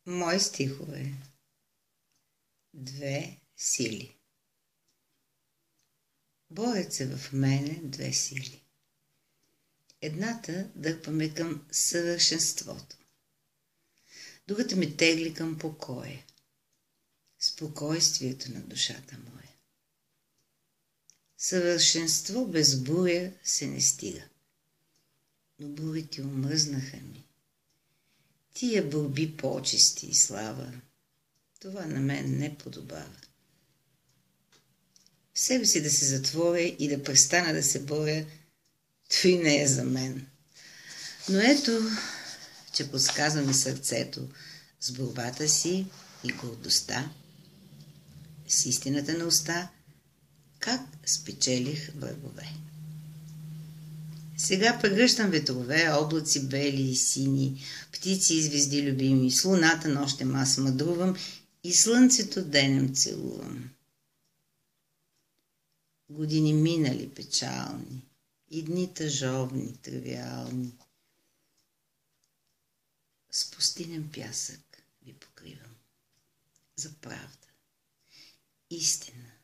Мои стихове. Две сили. Борят се в мене две сили. Едната дърпаме към съвършенството. Другата ме тегли към покоя. Спокойствието на душата моя. Съвършенство без буря се не стига. Но бурите омръзнаха ми. Тия борби почести и слава, това на мен не подобава. В себе си да се затворя и да престана да се боря, той не е за мен. Но ето, че подсказва ми сърцето с борбата си и гордостта, с истината на уста, как спечелих врагове. Сега прегръщам ветрове, облаци бели и сини, птици и звезди любими, с луната нощем аз мъдрувам и слънцето денем целувам. Години минали печални и дни тъжовни, тривиални. С пустинен пясък ви покривам за правда, истина